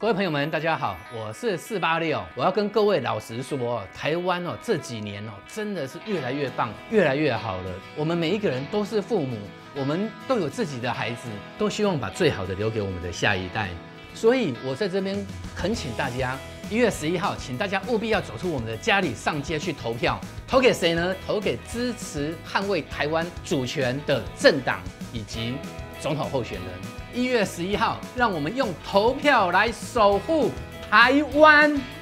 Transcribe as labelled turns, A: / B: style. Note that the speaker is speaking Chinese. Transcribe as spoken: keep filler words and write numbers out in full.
A: 各位朋友们，大家好，我是四八六。我要跟各位老实说，台湾哦这几年哦真的是越来越棒，越来越好了。我们每一个人都是父母，我们都有自己的孩子，都希望把最好的留给我们的下一代。所以我在这边恳请大家，一月十一号，请大家务必要走出我们的家里，上街去投票。投给谁呢？投给支持捍卫台湾主权的政党以及总统候选人。一月十一号，让我们用投票来守护台湾。